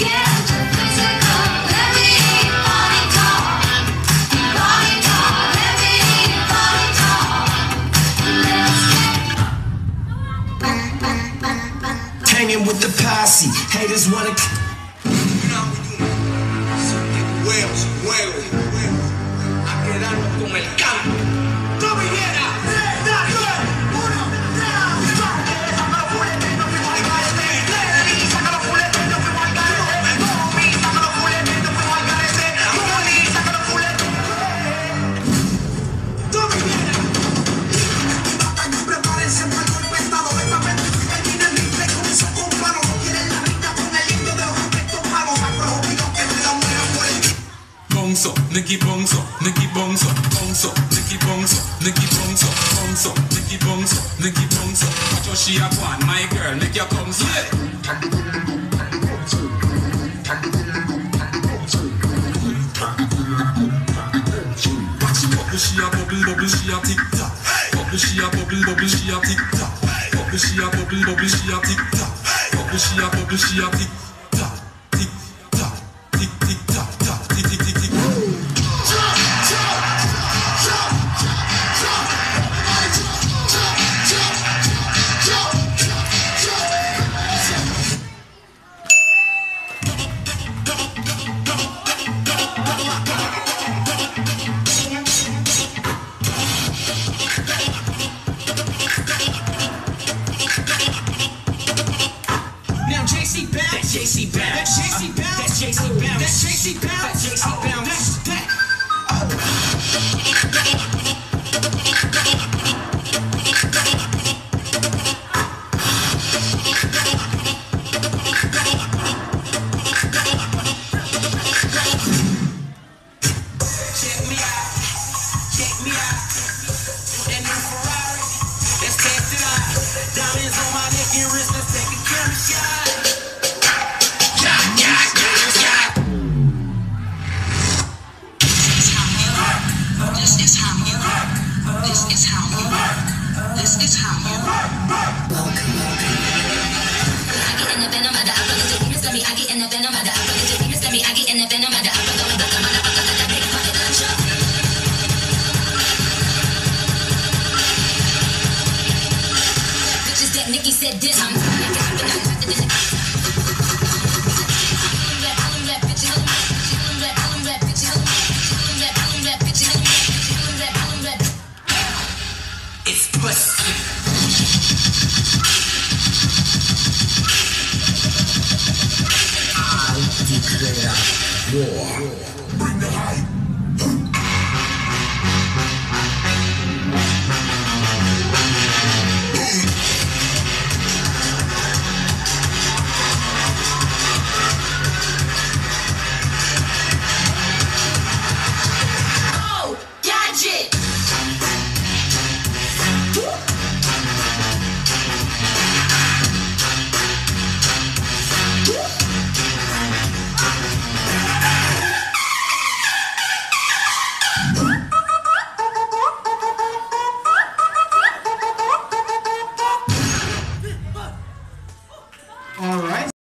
Hanging with the posse, haters wanna. Huevos, huevos, huevos, a quedarnos con el campo. ¡Tú vinieras! Bonzo, Nicky Bonzo, Nicky Bonzo, Bonzo, Nicky Bonzo, Nicky Bonzo, Bonzo, Nicky Bonzo, Nicky Bonzo. Watch how she a one, my girl, make your come so. Watch it, bubble, she a bubble, bubble, she a tick tock. Bubble, she a bubble, bubble, she a tick tock. Bubble, she a bubble, bubble, she a tick tock. Bubble, she a bubble, she a tick tock. Tick tock, tick tick tock, tock, tick tick tick tick. JC Bounce, that's JC Bounce, that's JC Bounce, that's JC Bounce, that's JC Bounce, that's JC Bounce, that's that. Check me out, check me out. That new Ferrari, let's test it out. Diamonds on my neck and wrist, let's take a camera shot. Nikki said this, I'm It's pussy. I declare war.